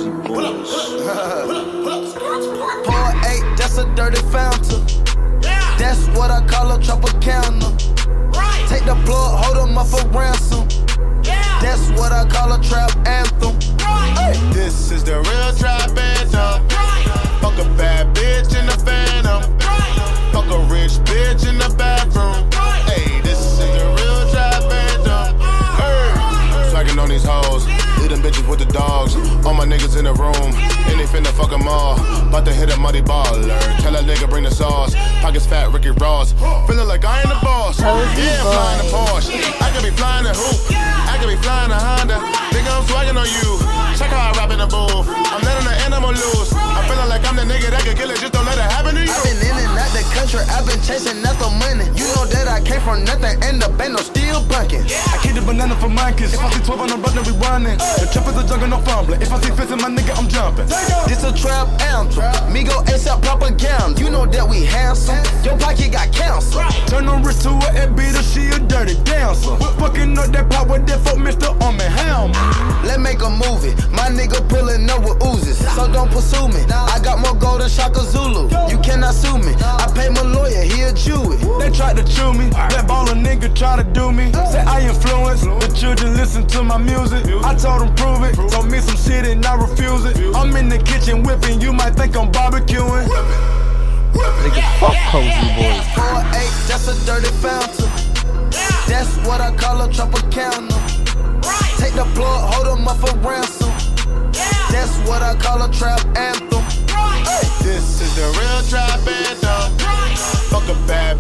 Cozy Boys. Pour 8, that's a dirty fountain. That's what I call a Tropicana. Take the plug, hold 'em up for ransom. That's what I call a trap anthem. This is the real trap anthem. Fuck a bad bitch in the phantom. Fuck a rich bitch in the bathroom. Hey, this is the real trap anthem. Hey, swaggin' on these hoes. Leave them bitches with the dogs. All my niggas in the room, and they finna fuck 'em all. Bout to hit a muddy baller. Tell that nigga bring the sauce. Pockets fat, Ricky Ross. Feeling like I ain't the boss. Yeah, flying a Porsche. I could be flying a hoop. I could be flying a Honda. Nigga, I'm swaggin' on you. Check how I rap in the booth. I'm letting the animal loose. I'm feeling like I'm the nigga that can kill it. Just don't let it happen to you. I've been in and out the country. I've been chasing after money. You know that I came from nothing and the band no still bunking. I keep the banana for mine kids. If I see 12 on the road, then we running. The trap is a jungle, no fumbling. If I see fist in my nigga, I'm jumping. This a trap anthem. Migo ASAP propaganda. You know that we handsome. Your pocket got cancer. Turn the wrist to her and beat her, she a dirty dancer. Fucking up that pot with that fuck Mr. Army Helmet. Let's make a movie. My nigga pulling up with oozes. So don't pursue me. I got more gold than Shaka Zulu. You cannot sue me. I pay my lawyer, he a Jewy. They tried to chew me. That baller nigga try to do me. Say I influence the children listen to my music. I told them prove it. Told me some shit and I refuse it. I'm in the kitchen whipping. You might think I'm barbecuing. Nigga, fuck Cozy Boys. 4-8, that's a dirty fountain. That's what I call a Tropicana. Take the plug, hold 'em up for ransom. That's what I call a trap anthem. This is the real trap anthem. Fuck a bad